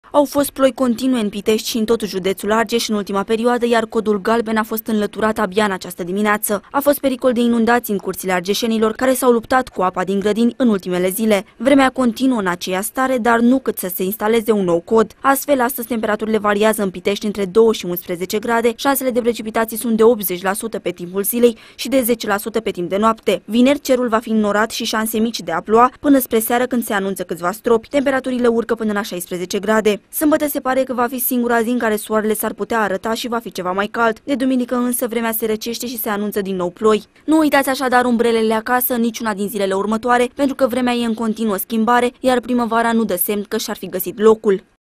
Au fost ploi continue în Pitești și în tot județul Argeș în ultima perioadă, iar codul galben a fost înlăturat abia în această dimineață. A fost pericol de inundații în curțile argeșenilor, care s-au luptat cu apa din grădini în ultimele zile. Vremea continuă în aceeași stare, dar nu cât să se instaleze un nou cod. Astfel, astăzi temperaturile variază în Pitești între 2 și 11 grade, șansele de precipitații sunt de 80% pe timpul zilei și de 10% pe timp de noapte. Vineri cerul va fi înnorat și șanse mici de a ploua, până spre seară când se anunță câțiva stropi. Temperaturile urcă până la 16 grade. Sâmbătă se pare că va fi singura zi în care soarele s-ar putea arăta și va fi ceva mai cald. De duminică însă vremea se răcește și se anunță din nou ploi. Nu uitați așadar umbrelele acasă niciuna din zilele următoare, pentru că vremea e în continuă schimbare, iar primăvara nu dă semn că și-ar fi găsit locul.